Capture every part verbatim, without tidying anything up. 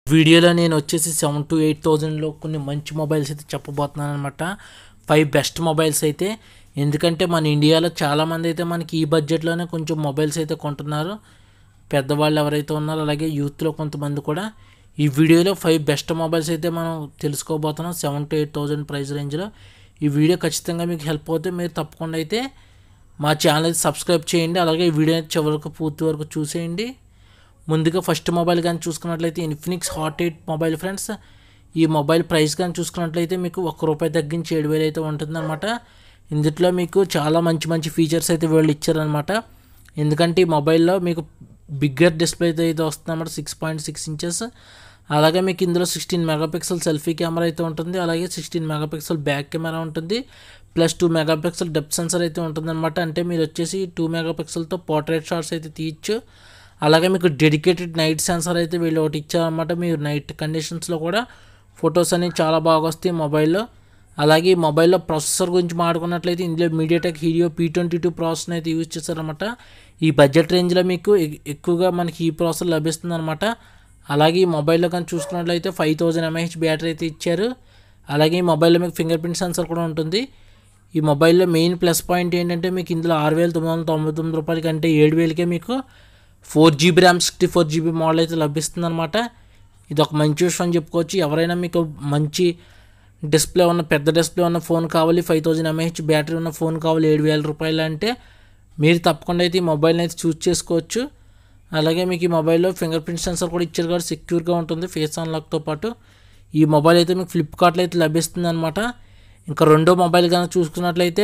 వీడియోలో నేను వచ్చేసి సెవెన్ టు ఎయిట్ థౌజండ్లో కొన్ని మంచి మొబైల్స్ అయితే చెప్పబోతున్నాను అనమాట. ఫైవ్ బెస్ట్ మొబైల్స్ అయితే. ఎందుకంటే మన ఇండియాలో చాలామంది అయితే మనకి ఈ బడ్జెట్లోనే కొంచెం మొబైల్స్ అయితే కొంటున్నారు, పెద్దవాళ్ళు ఎవరైతే ఉన్నారో అలాగే యూత్లో కొంతమంది కూడా. ఈ వీడియోలో ఫైవ్ బెస్ట్ మొబైల్స్ అయితే మనం తెలుసుకోబోతున్నాం seven to eight thousand price రేంజ్లో. ఈ వీడియో ఖచ్చితంగా మీకు హెల్ప్ అవుతే మీరు తప్పకుండా అయితే మా ఛానల్ సబ్స్క్రైబ్ చేయండి. అలాగే ఈ వీడియో చివరికి పూర్తి వరకు చూసేయండి. ముందుగా ఫస్ట్ మొబైల్ కానీ చూసుకున్నట్లయితే Infinix Hot eight mobile friends. ఈ మొబైల్ ప్రైస్ కానీ చూసుకున్నట్లయితే మీకు ఒక్క రూపాయి తగ్గించి ఏడు వేలు అయితే ఉంటుందన్నమాట. ఇందులో మీకు చాలా మంచి మంచి ఫీచర్స్ అయితే వీళ్ళు ఇచ్చారనమాట. ఎందుకంటే ఈ మొబైల్లో మీకు బిగ్గర్ డిస్ప్లే అయితే వస్తుందన్నమాట, సిక్స్ పాయింట్ సిక్స్ ఇంచెస్. అలాగే మీకు ఇందులో సిక్స్టీన్ మెగాపిక్సెల్ సెల్ఫీ కెమెరా అయితే ఉంటుంది, అలాగే సిక్స్టీన్ మెగాపిక్సెల్ బ్యాక్ కెమెరా ఉంటుంది, plus two megapixel depth sensor అయితే ఉంటుందన్నమాట. అంటే మీరు వచ్చేసి టూ మెగాపిక్సెల్తో పోర్ట్రేట్ షాట్స్ అయితే తీయచ్చు. అలాగే మీకు డెడికేటెడ్ నైట్ సెన్సర్ అయితే వీళ్ళు ఒకటి ఇచ్చారన్నమాట. మీరు నైట్ కండిషన్స్లో కూడా ఫొటోస్ అనేవి చాలా బాగా వస్తాయి మొబైల్లో. అలాగే ఈ మొబైల్లో ప్రాసెసర్ గురించి మాట్లాడుకున్నట్లయితే ఇందులో MediaTek Helio P twenty two processor అయితే యూజ్ చేస్తారన్నమాట. ఈ బడ్జెట్ రేంజ్లో మీకు ఎక్కువగా మనకి ఈ ప్రాసెసర్ లభిస్తుంది అనమాట. అలాగే ఈ మొబైల్లో కానీ చూసుకున్నట్లయితే ఫైవ్ థౌజండ్ ఎంఏహెచ్ బ్యాటరీ అయితే ఇచ్చారు. అలాగే ఈ మొబైల్లో మీకు ఫింగర్ ప్రింట్ సెన్సర్ కూడా ఉంటుంది. ఈ మొబైల్లో మెయిన్ ప్లస్ పాయింట్ ఏంటంటే మీకు ఇందులో ఆరు వేల తొమ్మిది వందల తొంభై తొమ్మిది రూపాయలకి అంటే ఏడు వేలకే మీకు four GB RAM sixty four GB model అయితే లభిస్తుంది అనమాట. ఇది ఒక మంచి విషయం అని చెప్పుకోవచ్చు. ఎవరైనా మీకు మంచి డిస్ప్లే ఉన్న పెద్ద డిస్ప్లే ఉన్న ఫోన్ కావాలి, ఫైవ్ థౌజండ్ ఎంఏహెచ్ బ్యాటరీ ఉన్న ఫోన్ కావాలి ఏడు వేల రూపాయలు అంటే మీరు తప్పకుండా అయితే ఈ మొబైల్ని అయితే చూస్ చేసుకోవచ్చు. అలాగే మీకు ఈ మొబైల్లో ఫింగర్ ప్రింట్ సెన్సర్ కూడా ఇచ్చారు కాబట్టి సెక్యూర్గా ఉంటుంది ఫేస్ అన్లాక్తో పాటు. ఈ మొబైల్ అయితే మీకు ఫ్లిప్కార్ట్లో అయితే లభిస్తుంది అనమాట. ఇంకా రెండో మొబైల్ కనుక చూసుకున్నట్లయితే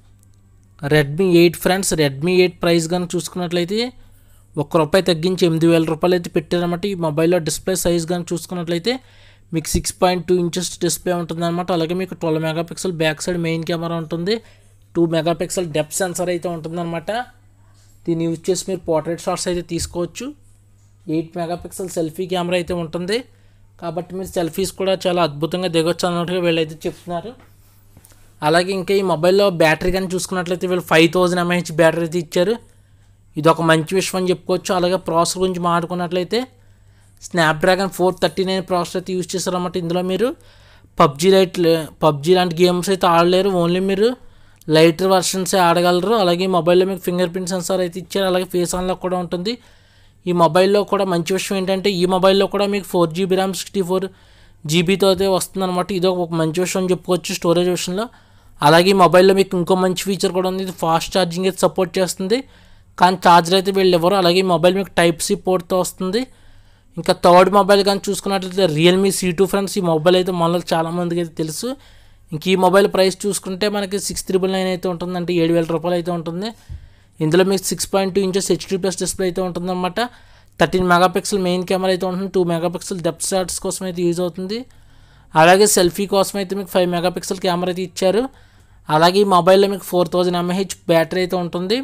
Redmi eight friends. Redmi eight price కనుక చూసుకున్నట్లయితే ఒక్క రూపాయి తగ్గించి ఎనిమిది వేల రూపాయలు అయితే పెట్టారన్నమాట. ఈ మొబైల్లో డిస్ప్లే సైజ్ కనుక చూసుకున్నట్లయితే మీకు six point two inches display ఉంటుందన్నమాట. అలాగే మీకు twelve megapixel back side main camera ఉంటుంది, టూ మెగాపిక్సెల్ డెప్త్ సెన్సర్ అయితే ఉంటుందన్నమాట. దీన్ని యూజ్ చేసి మీరు పోర్ట్రేట్ షాట్స్ అయితే తీసుకోవచ్చు. ఎయిట్ మెగాపిక్సెల్ సెల్ఫీ కెమెరా అయితే ఉంటుంది కాబట్టి మీరు సెల్ఫీస్ కూడా చాలా అద్భుతంగా దిగొచ్చు అన్నట్టుగా వీళ్ళైతే చెప్తున్నారు. అలాగే ఇంకా ఈ మొబైల్లో బ్యాటరీ కానీ చూసుకున్నట్లయితే వీళ్ళు ఫైవ్ థౌజండ్ ఎంఏహెచ్ బ్యాటరీ అయితే ఇచ్చారు. ఇది ఒక మంచి విషయం అని చెప్పుకోవచ్చు. అలాగే ప్రాసెసర్ గురించి మాట్లాడుకున్నట్లయితే Snapdragon four thirty nine processor అయితే యూజ్ చేస్తారన్నమాట. ఇందులో మీరు పబ్జీ లైట్ పబ్జీ లాంటి గేమ్స్ అయితే ఆడలేరు, ఓన్లీ మీరు లైటర్ వర్షన్సే ఆడగలరు. అలాగే ఈ మొబైల్లో మీకు ఫింగర్ ప్రింట్ సెన్సార్ అయితే ఇచ్చారు, అలాగే ఫేస్ అన్లాక్ కూడా ఉంటుంది. ఈ మొబైల్లో కూడా మంచి విషయం ఏంటంటే ఈ మొబైల్లో కూడా మీకు four GB RAM sixty four జీబీతో అయితే వస్తుందన్నమాట. ఇది ఒక మంచి విషయం అని చెప్పుకోవచ్చు స్టోరేజ్ విషయంలో. అలాగే ఈ మొబైల్లో మీకు ఇంకో మంచి ఫీచర్ కూడా ఉంది, ఇది ఫాస్ట్ ఛార్జింగ్ అయితే సపోర్ట్ చేస్తుంది, కానీ ఛార్జర్ అయితే వీళ్ళు ఇవ్వరు. అలాగే ఈ మొబైల్ మీకు టైప్ సి పోర్ట్తో వస్తుంది. ఇంకా థర్డ్ మొబైల్ కానీ చూసుకున్నట్లయితే రియల్మీ సీ టూ ఫ్రెండ్స్. ఈ మొబైల్ అయితే మనలో చాలామందికి అయితే తెలుసు. ఇంక ఈ మొబైల్ ప్రైస్ చూసుకుంటే మనకి సిక్స్ త్రిబుల్ నైన్ అయితే ఉంటుంది, అంటే ఏడు వేల రూపాయలు అయితే ఉంటుంది. ఇందులో మీకు six point two inches HD plus display అయితే ఉంటుందన్నమాట. థర్టీన్ మెగాపిక్సెల్ మెయిన్ కెమెరా అయితే ఉంటుంది, టూ మెగాపిక్సెల్ డెప్త్ షాట్స్ కోసం అయితే యూజ్ అవుతుంది. అలాగే సెల్ఫీ కోసం అయితే మీకు ఫైవ్ మెగాపిక్సెల్ కెమెరా అయితే ఇచ్చారు. అలాగే ఈ మొబైల్లో మీకు ఫోర్ థౌజండ్ ఎంఏహెచ్ బ్యాటరీ అయితే ఉంటుంది.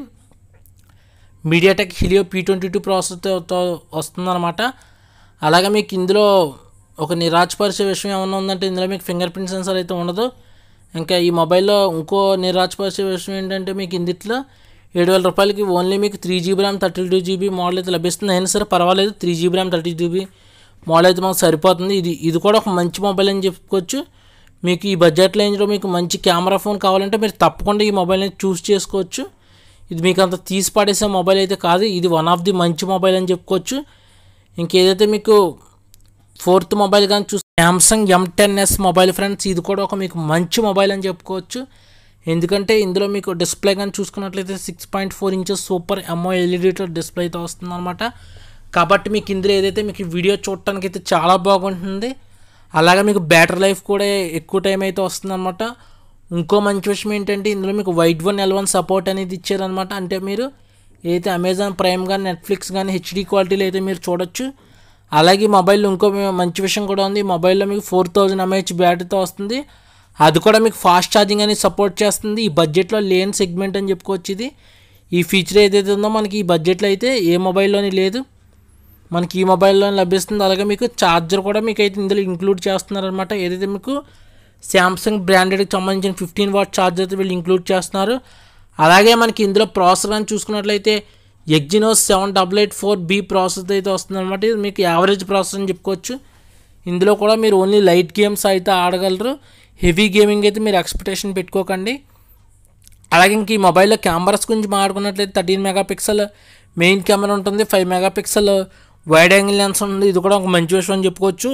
MediaTek Helio P twenty two ప్రాసెసర్తో వస్తుందన్నమాట. అలాగే మీకు ఇందులో ఒక నిరాశపరిచే విషయం ఏమన్నా ఉందంటే ఇందులో మీకు ఫింగర్ ప్రింట్ సెన్సర్ అయితే ఉండదు. ఇంకా ఈ మొబైల్లో ఇంకో నిరాశపరిచే విషయం ఏంటంటే మీకు ఇందులో ఏడు వేల రూపాయలకి ఓన్లీ మీకు three GB RAM thirty two GB model అయితే లభిస్తుంది. అయినా సరే పర్వాలేదు, three GB RAM thirty GB model అయితే మాకు సరిపోతుంది. ఇది ఇది కూడా ఒక మంచి మొబైల్ అని చెప్పుకోవచ్చు. మీకు ఈ బడ్జెట్ రేంజ్లో మీకు మంచి కెమెరా ఫోన్ కావాలంటే మీరు తప్పకుండా ఈ మొబైల్ని చూస్ చేసుకోవచ్చు. ఇది మీకు అంత తీసి పడేసే మొబైల్ అయితే కాదు, ఇది వన్ ఆఫ్ ది మంచి మొబైల్ అని చెప్పుకోవచ్చు. ఇంకేదైతే మీకు ఫోర్త్ మొబైల్ కానీ చూసి Samsung M ten S mobile friends. ఇది కూడా ఒక మీకు మంచి మొబైల్ అని చెప్పుకోవచ్చు. ఎందుకంటే ఇందులో మీకు డిస్ప్లే కానీ చూసుకున్నట్లయితే six point four inches super ఎంఓ ఎల్ఈడీతో డిస్ప్లే అయితే వస్తుందన్నమాట. కాబట్టి మీకు ఇందులో ఏదైతే మీకు వీడియో చూడటానికి అయితే చాలా బాగుంటుంది. అలాగే మీకు బ్యాటరీ లైఫ్ కూడా ఎక్కువ టైం అయితే వస్తుందన్నమాట. ఇంకో మంచి విషయం ఏంటంటే ఇందులో మీకు Widevine L one support అనేది ఇచ్చారనమాట. అంటే మీరు ఏదైతే అమెజాన్ ప్రైమ్ కానీ నెట్ఫ్లిక్స్ కానీ హెచ్డీ క్వాలిటీలో అయితే మీరు చూడొచ్చు. అలాగే మొబైల్లో ఇంకో మంచి విషయం కూడా ఉంది, మొబైల్లో మీకు ఫోర్ థౌజండ్ ఎంఏహెచ్ బ్యాటరీతో వస్తుంది. అది కూడా మీకు ఫాస్ట్ ఛార్జింగ్ అనేది సపోర్ట్ చేస్తుంది. ఈ బడ్జెట్లో లేని సెగ్మెంట్ అని చెప్పుకోవచ్చు. ఇది ఈ ఫీచర్ ఏదైతే ఉందో మనకి ఈ బడ్జెట్లో అయితే ఏ మొబైల్లోని లేదు, మనకి ఈ మొబైల్లోనే లభిస్తుంది. అలాగే మీకు ఛార్జర్ కూడా మీకు అయితే ఇందులో ఇంక్లూడ్ చేస్తున్నారనమాట. ఏదైతే మీకు శాంసంగ్ బ్రాండెడ్కి సంబంధించిన ఫిఫ్టీన్ వాట్ ఛార్జర్ అయితే వీళ్ళు ఇంక్లూడ్ చేస్తున్నారు. అలాగే మనకి ఇందులో ప్రాసెసర్ అని చూసుకున్నట్లయితే Exynos seven double eight four B process అయితే వస్తుంది అనమాట. ఇది మీకు యావరేజ్ ప్రాసెస్ అని చెప్పుకోవచ్చు. ఇందులో కూడా మీరు ఓన్లీ లైట్ గేమ్స్ అయితే ఆడగలరు, హెవీ గేమింగ్ అయితే మీరు ఎక్స్పెక్టేషన్ పెట్టుకోకండి. అలాగే ఇంక ఈ మొబైల్లో కెమెరాస్ గురించి మాట్లాడుకున్నట్లయితే thirteen mega pixel main camera ఉంటుంది, five mega pixel wide angle lens ఉంది, ఇది కూడా ఒక మంచి విషయం అని చెప్పుకోవచ్చు.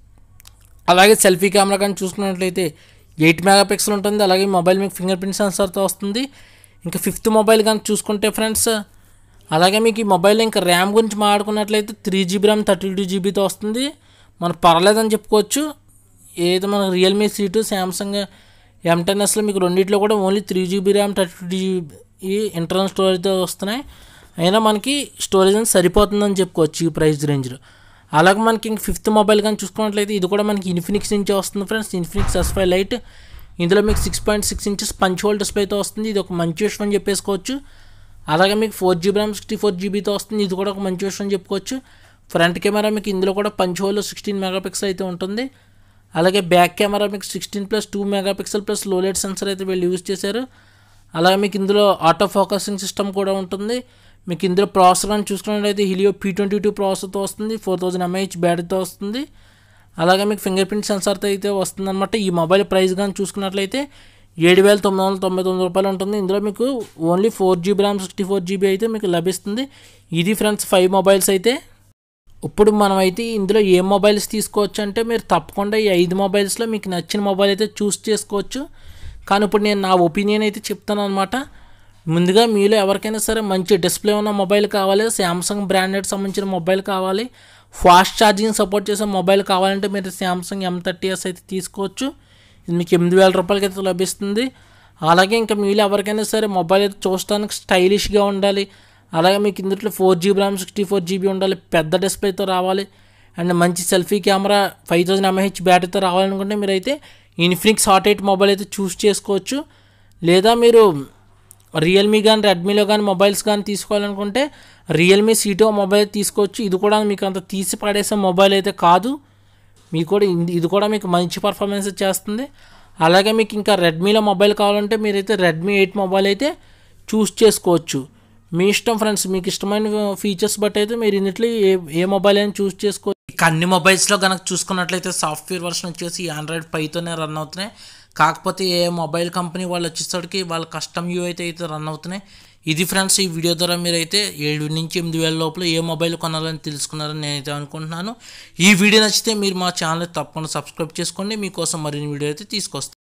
అలాగే సెల్ఫీ కెమెరా కానీ చూసుకున్నట్లయితే ఎయిట్ మెగా పిక్సెల్ ఉంటుంది. అలాగే మొబైల్ మీకు ఫింగర్ ప్రింట్ సెన్సార్తో వస్తుంది. ఇంకా ఫిఫ్త్ మొబైల్ కానీ చూసుకుంటే ఫ్రెండ్స్, అలాగే మీకు ఈ మొబైల్లో ఇంకా ర్యామ్ గురించి మాట్లాడుకున్నట్లయితే three GB RAM thirty two జీబీతో వస్తుంది, మనకు పర్లేదని చెప్పుకోవచ్చు. ఏదైతే మన Realme C two Samsung M ten ఎస్లో మీకు రెండింటిలో కూడా only three GB RAM thirty two GB internal స్టోరేజ్తో వస్తున్నాయి, అయినా మనకి స్టోరేజ్ అని సరిపోతుందని చెప్పుకోవచ్చు ఈ ప్రైస్ రేంజ్లో. అలాగే మనకి ఇంక ఫిఫ్త్ మొబైల్ కానీ చూసుకున్నట్లయితే ఇది కూడా మనకి ఇన్ఫినిక్స్ నుంచే వస్తుంది friends, Infinix S five lite. ఇందులో మీకు six point six inches punch hole డిస్ప్లేతో వస్తుంది, ఇది ఒక మంచి విషయం అని చెప్పేసుకోవచ్చు. అలాగే మీకు four GB RAM sixty four జీబీతో వస్తుంది, ఇది కూడా ఒక మంచి విషయం అని చెప్పుకోవచ్చు. ఫ్రంట్ కెమెరా మీకు ఇందులో కూడా punch hole sixteen mega pixel అయితే ఉంటుంది. అలాగే బ్యాక్ కెమెరా మీకు sixteen plus two mega pixel plus low light sensor అయితే వీళ్ళు యూజ్ చేశారు. అలాగే మీకు ఇందులో ఆటో ఫోకసింగ్ సిస్టమ్ కూడా ఉంటుంది. మీకు ఇందులో ప్రాసెసర్ అని చూసుకున్నట్లయితే హిలియో పీ ట్వంటీ టూ ప్రాసెసర్తో వస్తుంది, ఫోర్ థౌజండ్ ఎంఏహెచ్ బ్యాటరీతో వస్తుంది. అలాగే మీకు ఫింగర్ ప్రింట్ సెన్సార్తో అయితే వస్తుంది అనమాట. ఈ మొబైల్ ప్రైస్ కానీ చూసుకున్నట్లయితే ఏడు వేల తొమ్మిది వందల తొంభై తొమ్మిది రూపాయలు ఉంటుంది. ఇందులో మీకు only four GB RAM sixty four GB అయితే మీకు లభిస్తుంది. ఇది ఫ్రెండ్స్ ఫైవ్ మొబైల్స్ అయితే. ఇప్పుడు మనం అయితే ఇందులో ఏ మొబైల్స్ తీసుకోవచ్చు అంటే మీరు తప్పకుండా ఈ ఐదు మొబైల్స్లో మీకు నచ్చిన మొబైల్ అయితే చూస్ చేసుకోవచ్చు. కానీ ఇప్పుడు నేను నా ఒపీనియన్ అయితే చెప్తాను అనమాట. ముందుగా మీలో ఎవరికైనా సరే మంచి డిస్ప్లే ఉన్న మొబైల్ కావాలి, శాంసంగ్ బ్రాండెడ్ సంబంధించిన మొబైల్ కావాలి, ఫాస్ట్ ఛార్జింగ్ సపోర్ట్ చేసే మొబైల్ కావాలంటే మీరు శాంసంగ్ ఎం థర్టీ ఎస్ అయితే తీసుకోవచ్చు. ఇది మీకు ఎనిమిది వేల రూపాయలకి అయితే లభిస్తుంది. అలాగే ఇంకా మీలో ఎవరికైనా సరే మొబైల్ అయితే చూడటానికి స్టైలిష్గా ఉండాలి, అలాగే మీకు ఇందులో four GB RAM sixty four GB ఉండాలి, పెద్ద డిస్ప్లేతో రావాలి, అండ్ మంచి selfie camera five thousand mAh బ్యాటరీతో రావాలనుకుంటే మీరైతే ఇన్ఫినిక్స్ హాట్ ఎయిట్ మొబైల్ అయితే చూస్ చేసుకోవచ్చు. లేదా మీరు రియల్మీ కానీ రెడ్మీలో కానీ మొబైల్స్ కానీ తీసుకోవాలనుకుంటే రియల్మీ సీ టూ మొబైల్ తీసుకోవచ్చు. ఇది కూడా మీకు అంత తీసి పడేసే మొబైల్ అయితే కాదు, మీకు కూడా ఇది కూడా మీకు మంచి పర్ఫార్మెన్స్ చేస్తుంది. అలాగే మీకు ఇంకా రెడ్మీలో మొబైల్ కావాలంటే మీరైతే రెడ్మీ ఎయిట్ మొబైల్ అయితే చూస్ చేసుకోవచ్చు. మీ ఇష్టం ఫ్రెండ్స్, మీకు ఇష్టమైన ఫీచర్స్ బట్టి అయితే మీరు ఇన్నిట్లో ఏ ఏ మొబైల్ అయినా చూస్ చేసుకోవచ్చు. ఇక అన్ని మొబైల్స్లో కనుక చూసుకున్నట్లయితే సాఫ్ట్వేర్ వర్షన్ వచ్చేసి ఆండ్రాయిడ్ ఫైవ్తోనే రన్ అవుతున్నాయి. కాకపోతే ఏ మొబైల్ కంపెనీ వాళ్ళు వచ్చేసరికి వాళ్ళ కస్టమ్ యూ అయితే అయితే రన్ అవుతున్నాయి. ఇది ఫ్రెండ్స్ ఈ వీడియో ద్వారా మీరైతే ఏడు నుంచి ఎనిమిది వేల లోపల ఏ మొబైల్ కొనాలని తెలుసుకున్నారని నేనైతే అనుకుంటున్నాను. ఈ వీడియో నచ్చితే మీరు మా ఛానల్ తప్పకుండా సబ్స్క్రైబ్ చేసుకోండి, మీకోసం మరిన్ని వీడియో అయితే తీసుకొస్తాను.